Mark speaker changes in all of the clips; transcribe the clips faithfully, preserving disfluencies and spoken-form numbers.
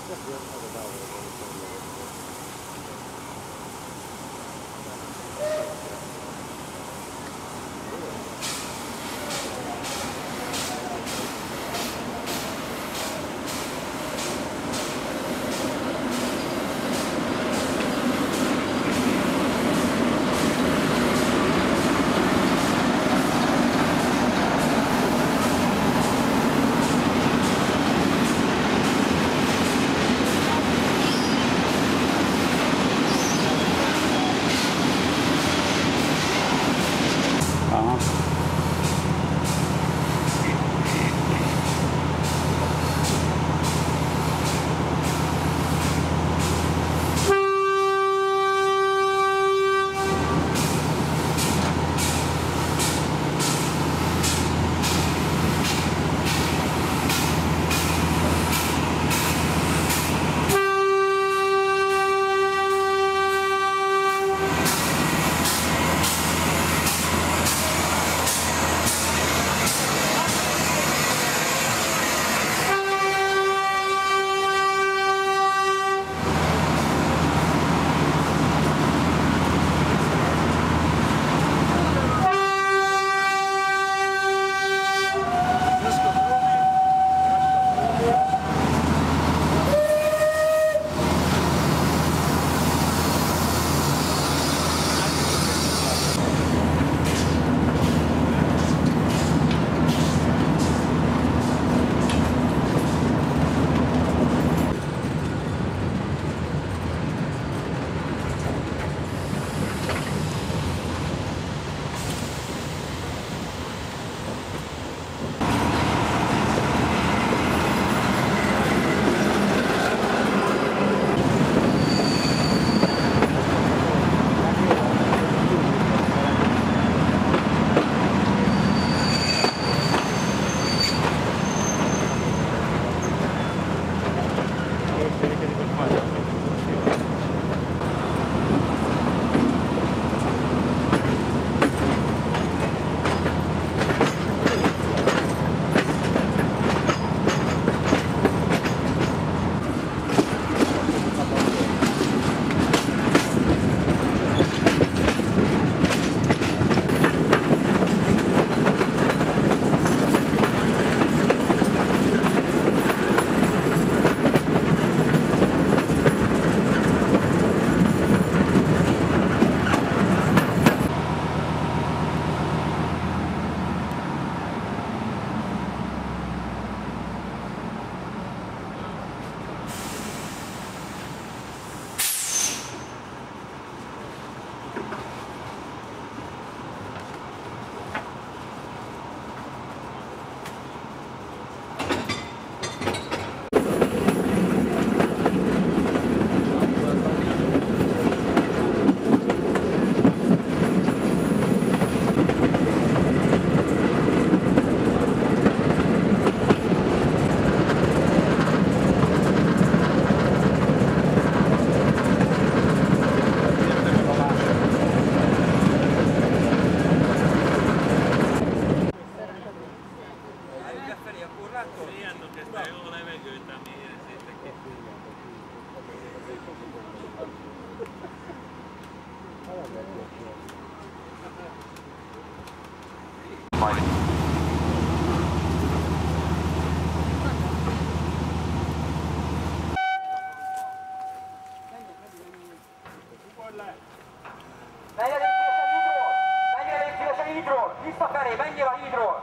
Speaker 1: Visszafelé, menjél a hídról!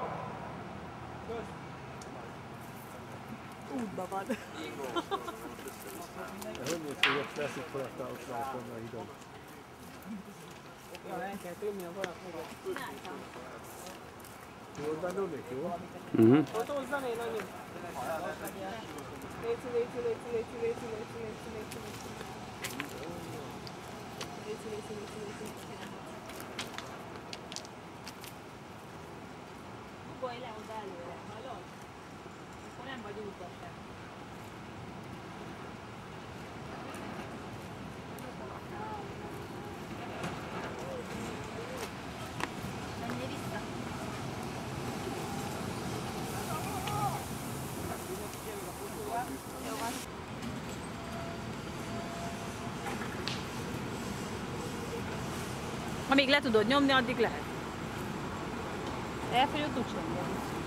Speaker 2: Útba van.
Speaker 3: Hogy néz ki, hogy leszik fel a távokon a hídon?
Speaker 2: Ja, el kell tömni a valat mögött.
Speaker 3: Jól bennülnék, jó?
Speaker 2: Fotózzam én annyit. Léci, léci, léci, léci, léci, léci, léci, léci, léci. Léci, léci, léci, léci.
Speaker 4: Ugolj le oda előre, hallod? Akkor nem vagy útba sem. Menjél vissza. Jó van. Amíg le tudod nyomni, addig lehet. Elfogyott úgysem.